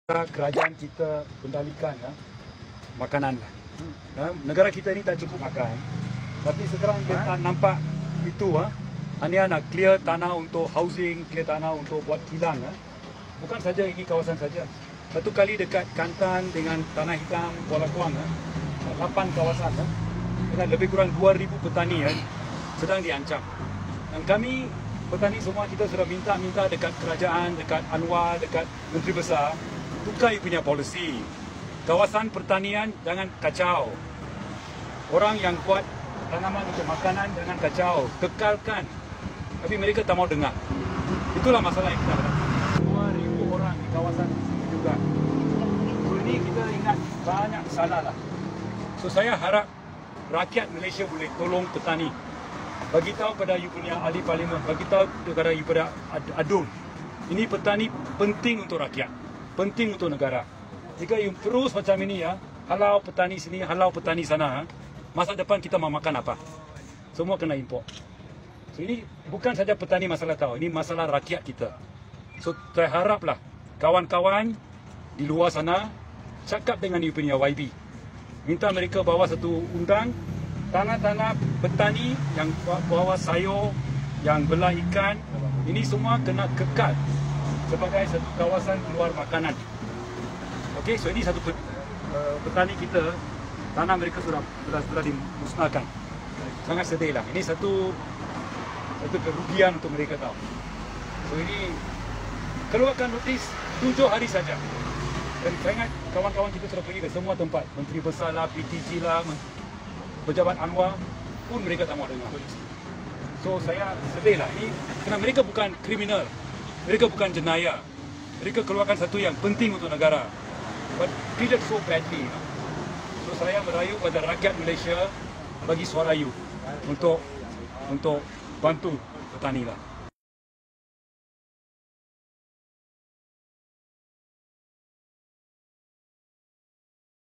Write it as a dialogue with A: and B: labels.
A: kerajaan kita kendalikan makanan lah. Negara kita ni tak cukup makan. Tapi sekarang kita nampak itu hanya nak clear tanah untuk housing, clear tanah untuk buat kilang. Bukan saja ini kawasan saja. Satu kali dekat Kantan dengan Tanah Hitam, Kuala Kuang, 8 kawasan dengan lebih kurang 2,000 petani sedang diancam. Dan kami petani semua kita sudah minta dekat kerajaan, dekat Anwar, dekat Menteri Besar, tukar you punya polisi. Kawasan pertanian jangan kacau. Orang yang buat tanaman untuk makanan jangan kacau, kekalkan. Tapi mereka tak mau dengar. Itulah masalah yang kita ada. 2,000 orang di kawasan sini juga. So ini kita ingat banyak salah lah. So saya harap rakyat Malaysia boleh tolong petani. Bagi tahu pada you punya ahli parlimen, bagi tahu kepada you pada adun. Ini petani penting untuk rakyat, penting untuk negara. Jika you terus macam ini halau petani sini, halau petani sana, masa depan kita mau makan apa? Semua kena import. So ini bukan saja petani masalah tahu, ini masalah rakyat kita. So saya haraplah kawan-kawan di luar sana cakap dengan you punya YB. Minta mereka bawa satu undang tanah-tanah petani yang bawa sayur, yang belah ikan, ini semua kena kekal sebagai satu kawasan keluar makanan. Okey, so ini satu petani kita, tanah mereka sudah dimusnahkan. Sangat sedih lah. Ini satu kerugian untuk mereka tahu. So ini keluarkan notis 7 hari saja. Dan saya ingat kawan-kawan kita sudah pergi ke semua tempat, Menteri Besar lah, PTG lah, pejabat Anwar pun mereka tak mau dengar. So saya sedih lah. Ini kerana mereka bukan kriminal, mereka bukan jenayah. Mereka keluarkan satu yang penting untuk negara. But treated so badly. So saya merayu pada rakyat Malaysia bagi suara you untuk bantu petani lah.